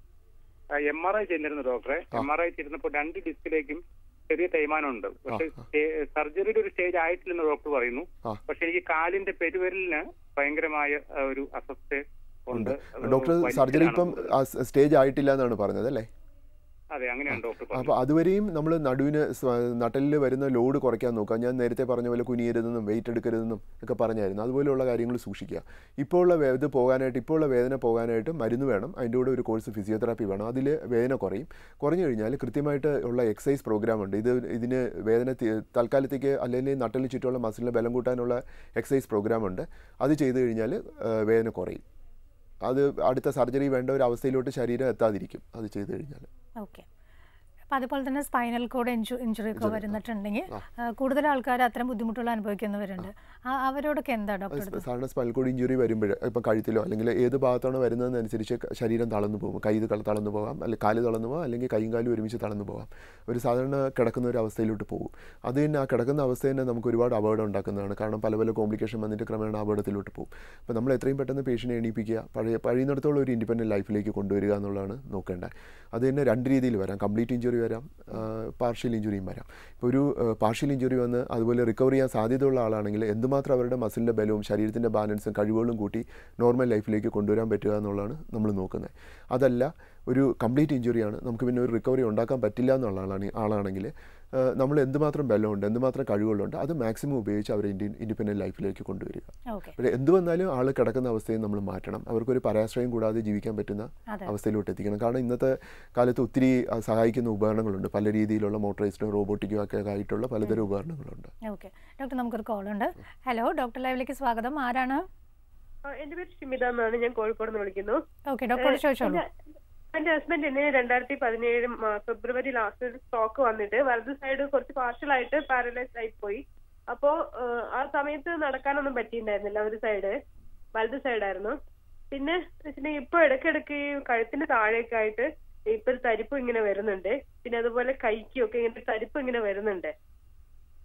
എം ആർ ഐ ചെയ്തിരുന്നു ഡോക്ടറെ. എം ആർ ഐ ചെയ്തിരുന്നപ്പോൾ രണ്ട് ഡിസ്കിലേക്കും ചെറിയ തേയ്മാനം ഉണ്ട്. പക്ഷെ സർജറിയുടെ ഒരു സ്റ്റേജ് ആയിട്ടില്ലെന്ന് ഡോക്ടർ പറയുന്നു. പക്ഷെ എനിക്ക് കാലിന്റെ പെരുവിരലിന് ഭയങ്കരമായ ഒരു അസ്വസ്ഥ ഉണ്ട്. ഡോക്ടർ സർജറി ഇപ്പം സ്റ്റേജ് ആയിട്ടില്ല എന്നാണ് പറഞ്ഞത് അല്ലേ? അതെ, അങ്ങനെയാണ് ഡോക്ടർ. അപ്പോൾ അതുവരെയും നമ്മൾ നടുവിന് നട്ടലിൽ വരുന്ന ലോഡ് കുറയ്ക്കാൻ നോക്കുക. ഞാൻ നേരത്തെ പറഞ്ഞ പോലെ കുനിയരുതെന്നും വെയിറ്റ് എടുക്കരുതെന്നും ഒക്കെ പറഞ്ഞായിരുന്നു. അതുപോലെയുള്ള കാര്യങ്ങൾ സൂക്ഷിക്കുക. ഇപ്പോൾ ഉള്ള ഇത് പോകാനായിട്ട് ഇപ്പോൾ ഉള്ള വേദന പോകാനായിട്ട് മരുന്ന് വേണം. അതിൻ്റെ കൂടെ ഒരു കോഴ്സ് ഫിസിയോതെറാപ്പി വേണം. അതിൽ വേദന കുറയും. കുറഞ്ഞു കഴിഞ്ഞാൽ കൃത്യമായിട്ട് ഉള്ള എക്സസൈസ് പ്രോഗ്രാം ഉണ്ട്. ഇത് ഇതിന് വേദന തൽക്കാലത്തേക്ക് അല്ലെങ്കിൽ നട്ടലിന് ചുറ്റുമുള്ള മസിലിന് ബലം കൂട്ടാനുള്ള എക്സസൈസ് പ്രോഗ്രാം ഉണ്ട്. അത് ചെയ്ത് കഴിഞ്ഞാൽ വേദന കുറയും. അത് അടുത്ത സർജറി വേണ്ട ഒരു അവസ്ഥയിലോട്ട് ശരീരം എത്താതിരിക്കും അത് ചെയ്ത് കഴിഞ്ഞാൽ. ഓക്കെ, അപ്പോൾ അതുപോലെ തന്നെ സ്പൈനൽ കോഡ് ഇഞ്ചു ഇഞ്ചുറി ഒക്കെ വരുന്നിട്ടുണ്ടെങ്കിൽ കൂടുതൽ ആൾക്കാർ അത്തരം ബുദ്ധിമുട്ടുകൾ അനുഭവിക്കുന്നവരുണ്ട്. അവരോടൊക്കെ എന്താ ഡോക്ടർ? സാധാരണ സ്പൈനൽ കോഡ് ഇഞ്ചുറി വരുമ്പോൾ ഇപ്പോൾ കഴുത്തിലോ അല്ലെങ്കിൽ ഏത് ഭാഗത്താണ് വരുന്നതെന്നനുസരിച്ച് ശരീരം തളർന്നു പോകും. കൈ തളർന്നു പോകാം, അല്ലെങ്കിൽ കാല് തളർന്നു പോകാം, അല്ലെങ്കിൽ കൈയും കാലും ഒരുമിച്ച് തളർന്നു പോകാം. ഒരു സാധാരണ കിടക്കുന്ന ഒരു അവസ്ഥയിലോട്ട് പോകും. അത് തന്നെ ആ കിടക്കുന്ന അവസ്ഥ തന്നെ നമുക്ക് ഒരുപാട് അപകടം ഉണ്ടാക്കുന്നതാണ്. കാരണം പല പല കോംപ്ലിക്കേഷൻ വന്നിട്ട് ക്രമേണ അപകടത്തിലോട്ട് പോകും. അപ്പോൾ നമ്മൾ എത്രയും പെട്ടെന്ന് പേഷ്യനെ എണീപ്പിക്കുക, പഴയ കഴിയുന്നിടത്തോളം ഒരു ഇൻഡിപെൻഡൻറ്റ് ലൈഫിലേക്ക് കൊണ്ടുവരിക എന്നുള്ളതാണ് നോക്കേണ്ടത്. അത് തന്നെ രണ്ട് രീതിയിൽ വരാം. കംപ്ലീറ്റ് ഇഞ്ചുറി വരാം, പാർഷ്യൽ ഇഞ്ചുറിയും വരാം. ഇപ്പോൾ ഒരു പാർഷ്യൽ ഇഞ്ചുറി വന്ന് അതുപോലെ റിക്കവർ ചെയ്യാൻ സാധ്യതയുള്ള ആളാണെങ്കിൽ എന്തുമാത്രം അവരുടെ മസിലിൻ്റെ ബലവും ശരീരത്തിൻ്റെ ബാലൻസും കഴിവുകളും കൂട്ടി നോർമൽ ലൈഫിലേക്ക് കൊണ്ടുവരാൻ പറ്റുക എന്നുള്ളതാണ് നമ്മൾ നോക്കുന്നത്. അതല്ല ഒരു കംപ്ലീറ്റ് ഇഞ്ചുറിയാണ്, നമുക്ക് പിന്നെ ഒരു റിക്കവറി ഉണ്ടാക്കാൻ പറ്റില്ല എന്നുള്ള ആളാണ് ആളാണെങ്കിൽ നമ്മൾ എന്തുമാത്രം ബലമുണ്ട്, എന്തുമാത്രം കഴിവുകളുണ്ട് അത് മാക്സിമം ഉപയോഗിച്ച് അവരെ ഇന്ത്യൻ ഇൻഡിപെൻഡൻറ്റ് ലൈഫിലേക്ക് കൊണ്ടുവരിക. പക്ഷേ എന്ത് വന്നാലും ആൾ കിടക്കുന്ന അവസ്ഥയെ നമ്മൾ മാറ്റണം. അവർക്കൊരു പരാശ്രയം കൂടാതെ ജീവിക്കാൻ പറ്റുന്ന അവസ്ഥയിലോട്ട് എത്തിക്കണം. കാരണം ഇന്നത്തെ കാലത്ത് ഒത്തിരി സഹായിക്കുന്ന ഉപകരണങ്ങളുണ്ട്. പല രീതിയിലുള്ള മോട്ടറൈസ്ഡും റോബോട്ടിക്കും ഒക്കെ ആയിട്ടുള്ള പലതരം ഉപകരണങ്ങളുണ്ട്. ഓക്കെ ഡോക്ടർ, നമുക്കൊരു കോൾ ഉണ്ട്. ഹലോ ഡോക്ടർ ലൈവിലേക്ക് സ്വാഗതം. ആരാണ്? എന്റെ പേര് ഷിമിത എന്നാണ്. ഞാൻ കോഴിക്കോട് നിന്ന് വിളിക്കുന്നു. ഓക്കെ ഡോക്ടറോട് ചോദിച്ചോളൂ. എന്റെ ഹസ്ബൻഡിന് രണ്ടായിരത്തി പതിനേഴ് ഫെബ്രുവരി ലാസ്റ്റ് സ്ട്രോക്ക് വന്നിട്ട് വലത് സൈഡ് കുറച്ച് പാർഷ്യലായിട്ട് പാരലൈസ് ആയി പോയി. അപ്പോ ആ സമയത്ത് നടക്കാനൊന്നും പറ്റിയിട്ടുണ്ടായിരുന്നില്ല. ഒരു സൈഡ് വലത് സൈഡായിരുന്നു. പിന്നെ ഇപ്പൊ ഇടയ്ക്കിടയ്ക്ക് കഴുത്തിന് താഴേക്ക് ആയിട്ട് ഇപ്പൊ തരിപ്പ് ഇങ്ങനെ വരുന്നുണ്ട്. പിന്നെ അതുപോലെ കൈക്കൊക്കെ ഇങ്ങനെ തരിപ്പ് ഇങ്ങനെ വരുന്നുണ്ട്.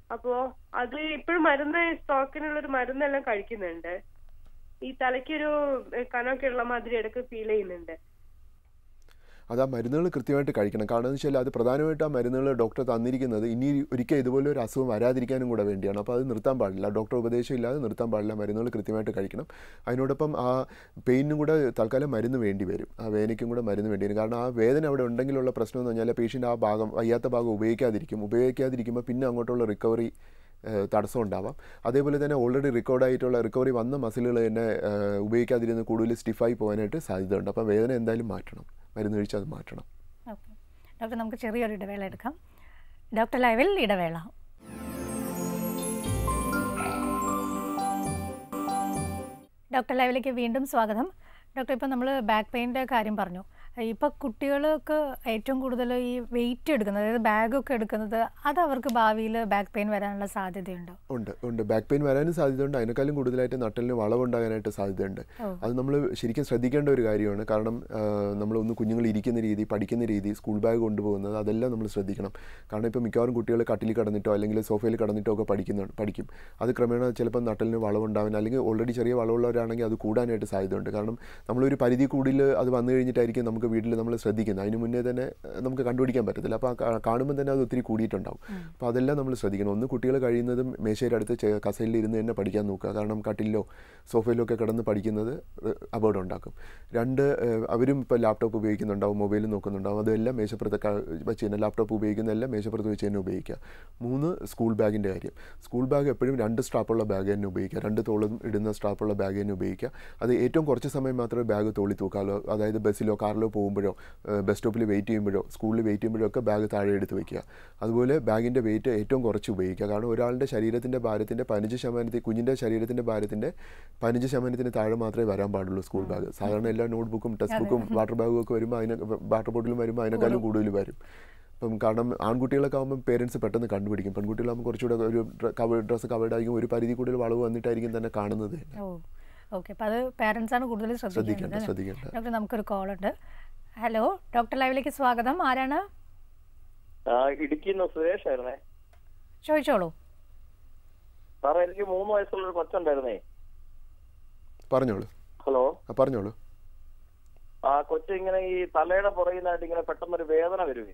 അപ്പോ അത് ഇപ്പോഴും മരുന്ന് സ്ട്രോക്കിനുള്ള ഒരു മരുന്നെല്ലാം കഴിക്കുന്നുണ്ട്. ഈ തലയ്ക്കൊരു കനമൊക്കെ ഉള്ള മാതിരി ഇടയ്ക്ക് ഫീൽ ചെയ്യുന്നുണ്ട്. അത് ആ മരുന്നുകൾ കൃത്യമായിട്ട് കഴിക്കണം. കാരണം എന്ന് വെച്ചാൽ അത് പ്രധാനമായിട്ട് ആ മരുന്നുകൾ ഡോക്ടർ തന്നിരിക്കുന്നത് ഇനി ഒരിക്കൽ ഇതുപോലെ ഒരു അസുഖം വരാതിരിക്കാനും കൂടെ വേണ്ടിയാണ്. അപ്പോൾ അത് നിർത്താൻ പാടില്ല, ഡോക്ടർ ഉപദേശം ഇല്ലാതെ നിർത്താൻ പാടില്ല. മരുന്നുകൾ കൃത്യമായിട്ട് കഴിക്കണം. അതിനോടൊപ്പം ആ പെയിനും കൂടെ തൽക്കാലം മരുന്ന് വേണ്ടി വരും, ആ വേദനയ്ക്കും കൂടെ മരുന്ന് വേണ്ടി വരും. കാരണം ആ വേദന അവിടെ ഉണ്ടെങ്കിലുള്ള പ്രശ്നം എന്ന് പറഞ്ഞാൽ പേഷ്യൻ്റ് ആ ഭാഗം വയ്യാത്ത ഭാഗം ഉപയോഗിക്കാതിരിക്കും. ഉപയോഗിക്കാതിരിക്കുമ്പോൾ പിന്നെ അങ്ങോട്ടുള്ള റിക്കവറി തടസ്സം ഉണ്ടാവാം. അതേപോലെ തന്നെ ഓൾറെഡി റിക്കവർഡായിട്ടുള്ള റിക്കവറി വന്ന മസിലുകൾ തന്നെ ഉപയോഗിക്കാതിരുന്ന് കൂടുതൽ സ്റ്റിഫായി പോകാനായിട്ട് സാധ്യതയുണ്ട്. അപ്പോൾ വേദന എന്തായാലും മാറ്റണം, മരുന്ന് കഴിച്ച് അത് മാറ്റണം. ഓക്കെ ഡോക്ടർ, നമുക്ക് ചെറിയൊരു ഇടവേള എടുക്കാം. ഡോക്ടർ ലൈവിൽ ഇടവേള. ഡോക്ടർ ലൈവിലേക്ക് വീണ്ടും സ്വാഗതം. ഡോക്ടർ, ഇപ്പോൾ നമ്മൾ ബാക്ക് പെയിൻ്റെ കാര്യം പറഞ്ഞു. ഇപ്പോൾ കുട്ടികൾക്ക് ഏറ്റവും കൂടുതൽ ഈ വെയിറ്റ് എടുക്കുന്നത്, അതായത് ബാഗൊക്കെ എടുക്കുന്നത്, അത് അവർക്ക് ഭാവിയിൽ ബാക്ക് പെയിൻ വരാനുള്ള സാധ്യതയുണ്ടോ? ഉണ്ട് ഉണ്ട് ബാക്ക് പെയിൻ വരാനും സാധ്യതയുണ്ട്. അതിനേക്കാളും കൂടുതലായിട്ട് നട്ടലിന് വളവുണ്ടാകാനായിട്ട് സാധ്യതയുണ്ട്. അത് നമ്മൾ ശരിക്കും ശ്രദ്ധിക്കേണ്ട ഒരു കാര്യമാണ്. കാരണം നമ്മളൊന്ന് കുഞ്ഞുങ്ങൾ ഇരിക്കുന്ന രീതി, പഠിക്കുന്ന രീതി, സ്കൂൾ ബാഗ് കൊണ്ടുപോകുന്നത്, അതെല്ലാം നമ്മൾ ശ്രദ്ധിക്കണം. കാരണം ഇപ്പോൾ മിക്കവാറും കുട്ടികൾ കട്ടിൽ കിടന്നിട്ടോ അല്ലെങ്കിൽ സോഫയിൽ കിടന്നിട്ടോ ഒക്കെ പഠിക്കുന്ന പഠിക്കും അത് ക്രമേണ ചിലപ്പോൾ നട്ടലിന് വളവുണ്ടാവാൻ, അല്ലെങ്കിൽ ഓൾറെഡി ചെറിയ വളവുള്ളവരാണെങ്കിൽ അത് കൂടാനായിട്ട് സാധ്യതയുണ്ട്. കാരണം നമ്മളൊരു പരിധി കൂടുതൽ അത് വന്നു കഴിഞ്ഞിട്ടായിരിക്കും നമുക്ക് വീട്ടിൽ നമ്മൾ ശ്രദ്ധിക്കുന്നത്. അതിന് മുന്നേ തന്നെ നമുക്ക് കണ്ടുപിടിക്കാൻ പറ്റത്തില്ല. അപ്പോൾ കാണുമ്പോൾ തന്നെ അത് ഒത്തിരി കൂടിയിട്ടുണ്ടാവും. അപ്പോൾ അതെല്ലാം നമ്മൾ ശ്രദ്ധിക്കണം. ഒന്ന്, കുട്ടികൾ കഴിയുന്നതും മേശയുടെ അടുത്ത് കസേരയിൽ ഇരുന്ന് തന്നെ പഠിക്കാൻ നോക്കുക. കാരണം കട്ടിലോ സോഫയിലോ ഒക്കെ കിടന്ന് പഠിക്കുന്നത് അപകടം ഉണ്ടാക്കും. രണ്ട്, അവരും ഇപ്പോൾ ലാപ്ടോപ്പ് ഉപയോഗിക്കുന്നുണ്ടാവും, മൊബൈൽ നോക്കുന്നുണ്ടാവും, അതെല്ലാം മേശപ്പുറത്ത് വെച്ച് തന്നെ, ലാപ്ടോപ്പ് ഉപയോഗിക്കുന്നതെല്ലാം മേശപ്പുറത്ത് വെച്ച് തന്നെ ഉപയോഗിക്കുക. മൂന്ന്, സ്കൂൾ ബാഗിൻ്റെ കാര്യം. സ്കൂൾ ബാഗ് എപ്പോഴും രണ്ട് സ്ട്രാപ്പുള്ള ബാഗ് തന്നെ ഉപയോഗിക്കുക. രണ്ട് തോളും ഇടുന്ന സ്ട്രാപ്പുള്ള ബാഗ് തന്നെ ഉപയോഗിക്കുക. അത് ഏറ്റവും കുറച്ച് സമയം മാത്രമേ ബാഗ് തോളി തൂക്കാമല്ലോ. അതായത് ബസ്സിലോ കാറിലോ പോകുമ്പോഴോ, ബസ് സ്റ്റോപ്പിൽ വെയിറ്റ് ചെയ്യുമ്പോഴോ, സ്കൂളിൽ വെയിറ്റ് ചെയ്യുമ്പോഴോ ഒക്കെ ബാഗ് താഴെ എടുത്ത് വയ്ക്കുക. അതുപോലെ ബാഗിൻ്റെ വെയിറ്റ് ഏറ്റവും കുറച്ച് ഉപയോഗിക്കുക. കാരണം ഒരാളുടെ ശരീരത്തിൻ്റെ ഭാരത്തിൻ്റെ പതിനഞ്ച് ശതമാനത്തിൽ, കുഞ്ഞിൻ്റെ ശരീരത്തിൻ്റെ ഭാരത്തിൻ്റെ പതിനഞ്ച് ശതമാനത്തിന് താഴെ മാത്രമേ വരാൻ പാടുള്ളൂ സ്കൂൾ ബാഗ്. സാധാരണ എല്ലാ നോട്ട്ബുക്കും ടെക്സ്റ്റ് ബുക്കും വാട്ടർ ബാഗും ഒക്കെ വരുമ്പോൾ അതിന് വാട്ടർ ബോട്ടിലും വരുമ്പോൾ അതിനേക്കാളും കൂടുതൽ വരും. അപ്പം കാരണം ആൺകുട്ടികളൊക്കെ ആകുമ്പോൾ പേരൻസ് പെട്ടെന്ന് കണ്ടുപിടിക്കും. പെൺകുട്ടികളാകുമ്പോൾ കുറച്ചുകൂടെ ഒരു കവർ ഡ്രസ്സ് കവേർഡായിരിക്കും, ഒരു പരിധി കൂടുതൽ വളവ് വന്നിട്ടായിരിക്കും തന്നെ കാണുന്നത്. ഓക്കെ, അപ്പോൾ അത് പാരൻസാണ് കൂടുതൽ ശ്രദ്ധിക്കേണ്ടത്. ശ്രദ്ധിക്കേണ്ടത്. ഡോക്ടർ, നമുക്കൊരു കോൾ ഉണ്ട്. ഹലോ, ഡോക്ടർ ലൈവിലേക്ക് സ്വാഗതം. ആരാണ്? ഇടുക്കിന്ന് സുരേഷ് ആയിരുന്നേ. ചോദിച്ചോളൂ സാറേ. എനിക്ക് മൂന്ന് വയസ്സുള്ള ഒരു കൊച്ചുണ്ടായിരുന്നേ. പറഞ്ഞോളൂ. ഹലോ, പറഞ്ഞോളൂ. ആ കൊച്ചു ഇങ്ങനെ ഈ തലയുടെ പുറകിനായിട്ട് ഇങ്ങനെ പെട്ടെന്നൊരു വേദന വരുവേ.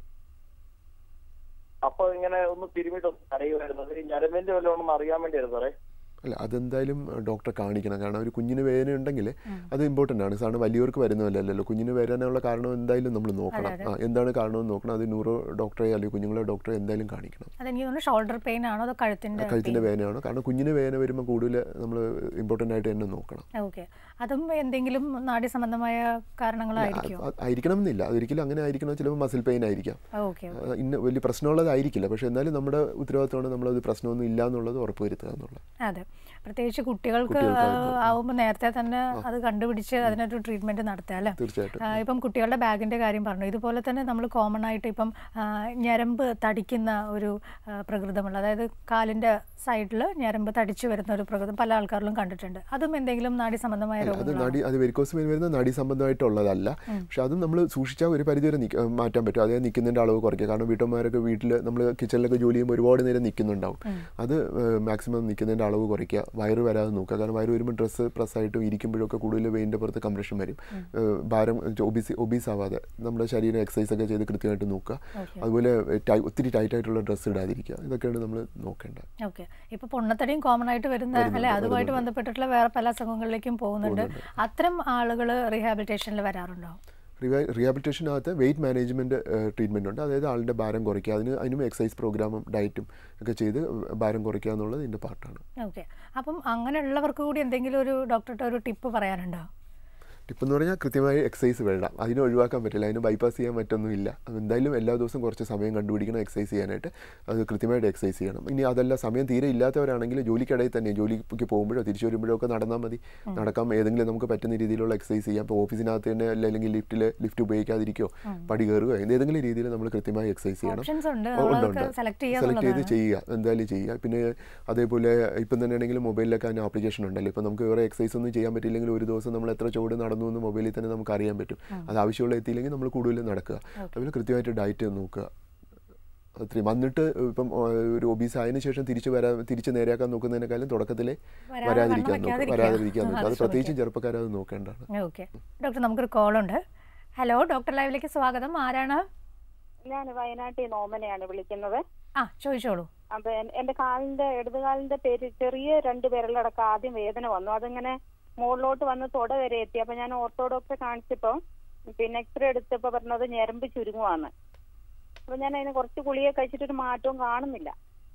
അപ്പൊ ഇങ്ങനെ ഒന്ന് തിരുമിട്ട് കരയുമായിരുന്നു. ഈ ഞരമ്പിന്റെ വല്ലതും ഒന്ന് അറിയാൻ വേണ്ടിയായിരുന്നു സാറേ. അല്ല, അതെന്തായാലും ഡോക്ടറെ കാണിക്കണം. കാരണം ഒരു കുഞ്ഞിന് വേദന ഉണ്ടെങ്കിൽ അത് ഇമ്പോർട്ടൻ്റ് ആണ്. സാധാരണ വലിയവർക്ക് വരുന്നതല്ലല്ലോ. കുഞ്ഞിന് വരാനുള്ള കാരണം എന്തായാലും നമ്മൾ നോക്കണം. ആ എന്താണ് കാരണമെന്ന് നോക്കണം. അത് ന്യൂറോ ഡോക്ടറെ അല്ലെങ്കിൽ കുഞ്ഞുങ്ങളെ ഡോക്ടറെ എന്തായാലും കാണിക്കണം. ഷോൾഡർ പെയിൻ ആണോ അതോ കഴുത്തിന്റെ കഴുത്തിന്റെ വേദനയാണോ? കാരണം കുഞ്ഞിന് വേദന വരുമ്പോൾ കൂടുതൽ നമ്മൾ ഇമ്പോർട്ടൻ്റ് ആയിട്ട് തന്നെ നോക്കണം. ഓക്കെ, അതും എന്തെങ്കിലും നാഡി സംബന്ധമായ കാരണങ്ങളായിരിക്കും? ആയിരിക്കണം എന്നില്ല, അതൊരിക്കലും അങ്ങനെ ആയിരിക്കണം. ചിലപ്പോൾ മസിൽ പെയിൻ ആയിരിക്കാം. ഇന്ന് വലിയ പ്രശ്നമുള്ളതായിരിക്കില്ല. പക്ഷെ എന്നാലും നമ്മുടെ ഉത്തരവാദിത്തമാണ് നമ്മളത് പ്രശ്നമൊന്നും ഇല്ല എന്നുള്ളത് ഉറപ്പുവരുത്തുക എന്നുള്ളത്. അതെ, പ്രത്യേകിച്ച് കുട്ടികൾക്ക് ആവുമ്പോൾ നേരത്തെ തന്നെ അത് കണ്ടുപിടിച്ച് അതിനൊരു ട്രീറ്റ്മെന്റ് നടത്തുക അല്ലേ? ഇപ്പം കുട്ടികളുടെ ബാഗിന്റെ കാര്യം പറഞ്ഞു. ഇതുപോലെ തന്നെ നമ്മൾ കോമൺ ആയിട്ട് ഇപ്പം ഞരമ്പ് തടിക്കുന്ന ഒരു പ്രകൃതമുള്ള, അതായത് കാലിന്റെ സൈഡിൽ ഞരമ്പ് തടിച്ചു വരുന്ന ഒരു പ്രകൃതം പല ആൾക്കാരിലും കണ്ടിട്ടുണ്ട്. അതും എന്തെങ്കിലും നാഡി സംബന്ധമായ രോഗങ്ങളാണ്? അത് വെരിക്കോസ് വെയിൻ വരുന്ന നാഡി സംബന്ധമായിട്ടുള്ളതല്ല. പക്ഷെ അതും നമ്മൾ സൂക്ഷിച്ചാൽ ഒരു പരിധി വരെ മാറ്റാൻ പറ്റും. അതായത് നിൽക്കുന്നതിൻ്റെ അളവ് കുറയ്ക്കുക. കാരണം വീട്ടമ്മമാരൊക്കെ വീട്ടിൽ നമ്മൾ കിച്ചണിലൊക്കെ ജോലി ചെയ്യുമ്പോൾ ഒരുപാട് നേരം നിൽക്കുന്നുണ്ടാവും. അത് മാക്സിമം നിൽക്കുന്നതിൻ്റെ അളവ് കുറയ്ക്കുക. വയറ് വരാതെ നോക്കുക. കാരണം വയറ് വരുമ്പോൾ ഡ്രസ്സ് പ്രസ്സായിട്ടും ഇരിക്കുമ്പോഴൊക്കെ കൂടുതൽ വെയിൻ്റെ പുറത്ത് കംപ്രഷൻ വരും. ഭാരം ഒബീസ് ഒബീസ് ആവാതെ നമ്മുടെ ശരീരം എക്സസൈസ് ഒക്കെ ചെയ്ത് കൃത്യമായിട്ട് നോക്കുക. അതുപോലെ ഒത്തിരി ടൈറ്റ് ആയിട്ടുള്ള ഡ്രസ്സ് ഇടാതിരിക്കുക. ഇതൊക്കെയാണ് നമ്മൾ നോക്കേണ്ടത്. ഓക്കെ, ഇപ്പോൾ പൊണ്ണത്തടിയും കോമൺ ആയിട്ട് വരുന്ന അല്ലെ, അതുമായിട്ട് ബന്ധപ്പെട്ടിട്ടുള്ള വേറെ പല അസുഖങ്ങളിലേക്കും പോകുന്നുണ്ട്. അത്തരം ആളുകൾ റീഹാബിലിറ്റേഷനിൽ വരാറുണ്ടോ? റീഹാബിലിറ്റേഷനകത്ത് വെയിറ്റ് മാനേജ്മെൻറ്റ് ട്രീറ്റ്മെൻ്റ് ഉണ്ട്. അതായത് ആളുടെ ഭാരം കുറയ്ക്കുക. അതിന് അതിനും എക്സസൈസ് പ്രോഗ്രാമും ഡയറ്റും ഒക്കെ ചെയ്ത് ഭാരം കുറയ്ക്കുക എന്നുള്ളത് ഇതിൻ്റെ പാർട്ടാണ്. ഓക്കെ, അപ്പം അങ്ങനെയുള്ളവർക്ക് കൂടി എന്തെങ്കിലും ഒരു ഡോക്ടറുടെ ഒരു ടിപ്പ് പറയാനുണ്ടോ? ടിപ്പെന്ന് പറഞ്ഞാൽ കൃത്യമായി എക്സസൈസ് വേണം. അതിനെ ഒഴിവാക്കാൻ പറ്റില്ല. അതിന് ബൈപ്പാസ് ചെയ്യാൻ മറ്റൊന്നുമില്ല. എന്തായാലും എല്ലാ ദിവസവും കുറച്ച് സമയം കണ്ടുപിടിക്കണം എക്സസൈസ് ചെയ്യാനായിട്ട്. അത് കൃത്യമായിട്ട് എക്സസൈസ് ചെയ്യണം. ഇനി അതല്ല സമയം തീരെ ഇല്ലാത്തവരാണെങ്കിൽ ജോലിക്കിടയിൽ തന്നെ ജോലിക്ക് പോകുമ്പോഴോ തിരിച്ചു വരുമ്പോഴോ ഒക്കെ നടന്നാൽ മതി. നടക്കാം. ഏതെങ്കിലും നമുക്ക് പറ്റുന്ന രീതിയിലുള്ള എക്സസൈസ് ചെയ്യാം. ഇപ്പോൾ ഓഫീസിനകത്ത് തന്നെ അല്ലെങ്കിൽ ലിഫ്റ്റിൽ ലിഫ്റ്റ് ഉപയോഗിക്കാതിരിക്കുകയോ പടി കയറുകയോ ഏതെങ്കിലും രീതിയിൽ നമ്മൾ കൃത്യമായി എക്സസൈസ് ചെയ്യണം. ഉണ്ട് ഉണ്ട് സെലക്ട് ചെയ്ത് ചെയ്യുക, എന്തായാലും ചെയ്യുക. പിന്നെ അതേപോലെ ഇപ്പം തന്നെ ആണെങ്കിൽ മൊബൈലിലൊക്കെ അതിന് ആപ്ലിക്കേഷൻ ഉണ്ടല്ലോ. ഇപ്പോൾ നമുക്ക് വേറെ എക്സസൈസ് ഒന്നും ചെയ്യാൻ പറ്റില്ലെങ്കിൽ ഒരു ദിവസം നമ്മൾ എത്ര ചുവട് നടന്നു എന്ന് മൊബൈലിൽ തന്നെ നമുക്ക് അറിയാൻ പറ്റും. അത് ആവശ്യമുള്ള എത്തിയില്ലെങ്കിൽ നമ്മൾ കൂടുതൽ നടക്കുക. അതുപോലെ കൃത്യമായിട്ട് ഡയറ്റ് നോക്കുക. ഒത്തിരി വന്നിട്ട് ഇപ്പം ഒരു ഒബീസ് ആയതിനു ശേഷം തിരിച്ച് വരാ തിരിച്ച് നേരെയാക്കാൻ നോക്കുന്നതിനേക്കാളും തുടക്കത്തിലെ വരാതിരിക്കാൻ നോക്കുക വരാതിരിക്കാൻ നോക്കുക അത് പ്രത്യേകിച്ചും ചെറുപ്പക്കാരത് നോക്കേണ്ടതാണ്. ഓക്കെ ഡോക്ടർ, നമുക്കൊരു കോളുണ്ട്. ഹലോ, ഡോക്ടർ ലൈവിലേക്ക് സ്വാഗതം. ആരാണ്? ഞാൻ വയനാട്ടിൽ നിന്ന് ഓമനയാണ് വിളിക്കുന്നത്. ആ, ചോദിച്ചോളൂ. അപ്പൊ എന്റെ കാലിന്റെ ഇടതുകാലിന്റെ പേര് ചെറിയ രണ്ട് വിരലടക്കം ആദ്യം വേദന വന്നു. അതിങ്ങനെ മുകളിലോട്ട് വന്ന് തൊട വരെ എത്തി. അപ്പൊ ഞാൻ ഓർത്തോഡോക്സിനെ കാണിച്ചപ്പോ പിന്നെ എക്സ്റേ എടുത്തപ്പോ പറഞ്ഞത് ഞരമ്പ് ചുരുങ്ങുവാന്ന്. അപ്പൊ ഞാൻ അതിന് കുറച്ച് ഗുളിക കഴിച്ചിട്ടൊരു മാറ്റവും കാണുന്നില്ല.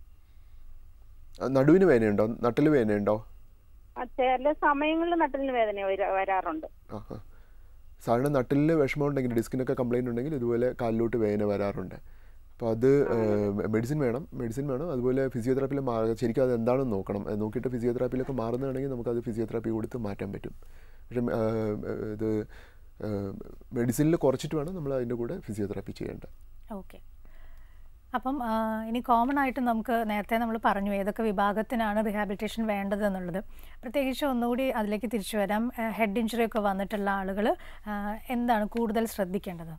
നടുവിന് വേദനയുണ്ടോ? നട്ടില് വേദനയുണ്ടോ? ചില സമയങ്ങളിൽ നട്ടിലിന് വേദന വരാറുണ്ട്. സാധാരണ നട്ടിലിന് വിഷമം ഉണ്ടെങ്കിൽ, ഡിസ്കിനൊക്കെ കംപ്ലൈൻറ്റ് ഉണ്ടെങ്കിൽ ഇതുപോലെ കാലിലോട്ട് വേദന വരാറുണ്ട്. അപ്പോൾ അത് മെഡിസിൻ വേണം മെഡിസിൻ വേണം അതുപോലെ ഫിസിയോതെറാപ്പിയിൽ മാ ശരിക്കും അത് എന്താണെന്ന് നോക്കണം. നോക്കിയിട്ട് ഫിസിയോതെറാപ്പിയിലൊക്കെ മാറുന്നതാണെങ്കിൽ നമുക്കത് ഫിസിയോതെറാപ്പി കൊടുത്ത് മാറ്റാൻ പറ്റും. പക്ഷേ ഇത് മെഡിസിനിൽ കുറച്ചിട്ട് വേണം നമ്മൾ അതിൻ്റെ കൂടെ ഫിസിയോതെറാപ്പി ചെയ്യേണ്ടത്. ഓക്കെ. അപ്പം ഇനി കോമൺ ആയിട്ട് നമുക്ക് നേരത്തെ നമ്മൾ പറഞ്ഞു ഏതൊക്കെ വിഭാഗത്തിനാണ് റീഹാബിലിറ്റേഷൻ വേണ്ടത് എന്നുള്ളത്. പ്രത്യേകിച്ച് ഒന്നുകൂടി അതിലേക്ക് തിരിച്ചു വരാം. ഹെഡ് ഇഞ്ചുറി ഒക്കെ വന്നിട്ടുള്ള ആളുകൾ എന്താണ് കൂടുതൽ ശ്രദ്ധിക്കേണ്ടത്?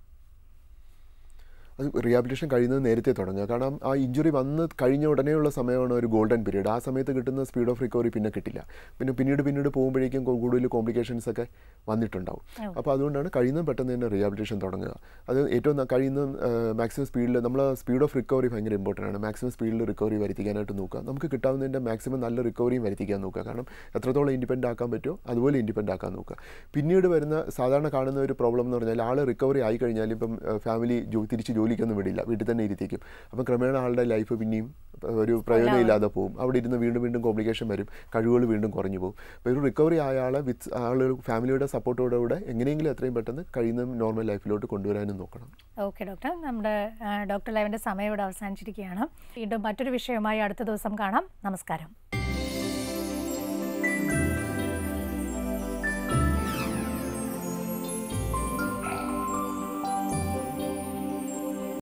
അത് റീഹാബിലിറ്റേഷൻ കഴിയുന്നത് നേരത്തെ തുടങ്ങുക. കാരണം ആ ഇഞ്ചുറി വന്ന് കഴിഞ്ഞ ഉടനെയുള്ള സമയമാണ് ഒരു ഗോൾഡൻ പീരീഡ്. ആ സമയത്ത് കിട്ടുന്ന സ്പീഡ് ഓഫ് റിക്കവറി പിന്നെ കിട്ടില്ല. പിന്നെ പിന്നീട് പിന്നീട് പോകുമ്പോഴേക്കും കൂടുതൽ കോംപ്ലിക്കേഷൻസ് ഒക്കെ വന്നിട്ടുണ്ടാവും. അപ്പോൾ അതുകൊണ്ടാണ് കഴിയുന്നത് പെട്ടെന്ന് തന്നെ റീഹാബിലിറ്റേഷൻ തുടങ്ങുക. അത് ഏറ്റവും കഴിയുന്ന മാക്സിമം സ്പീഡിൽ നമ്മൾ സ്പീഡ് ഓഫ് റിക്കവറി ഭയങ്കര ഇമ്പോർട്ടൻ്റ് ആണ്. മാക്സിമം സ്പീഡിൽ റിക്കവറി വരുത്തിക്കാനായിട്ട് നോക്കുക. നമുക്ക് കിട്ടാവുന്നതിൻ്റെ മാക്സിമം നല്ല റിക്കവറിയും വരുത്തിക്കാൻ നോക്കുക. കാരണം എത്രത്തോളം ഇൻഡിപെൻഡൻ്റ് ആക്കാൻ പറ്റുമോ അതുപോലെ ഇൻഡിപെൻഡൻ്റ് ആക്കാൻ നോക്കുക. പിന്നീട് വരുന്ന സാധാരണ കാണുന്ന ഒരു പ്രോബ്ലം എന്ന് പറഞ്ഞാൽ ആൾ റിക്കവറി ആയി കഴിഞ്ഞാൽ ഇപ്പം ഫാമിലി തിരിച്ച് ജോലിക്കൊന്നും വിടില്ല, വീട്ടിൽ തന്നെ ഇരുത്തിക്കും. അപ്പം ക്രമേണ ആളുടെ ലൈഫ് പിന്നെയും ഒരു പ്രയോജനമില്ലാതെ പോകും. അവിടെ ഇരുന്ന് വീണ്ടും വീണ്ടും കോംപ്ലിക്കേഷൻ വരും, കഴിവുകൾ വീണ്ടും കുറഞ്ഞു പോകും. അപ്പോൾ ഒരു റിക്കവറി ആയ ആളെ വിത്ത് ആൾ ഫാമിലിയുടെ സപ്പോർട്ടോടുകൂടെ എങ്ങനെയെങ്കിലും എത്രയും പെട്ടെന്ന് കഴിയുന്ന നോർമൽ ലൈഫിലോട്ട് കൊണ്ടുവരാനും നോക്കണം. ഓക്കെ ഡോക്ടർ, നമ്മുടെ ഡോക്ടർ ലൈവിൻ്റെ സമയം ഇവിടെ അവസാനിച്ചിരിക്കുകയാണ്. വീണ്ടും മറ്റൊരു വിഷയവുമായി അടുത്ത ദിവസം കാണാം. നമസ്കാരം.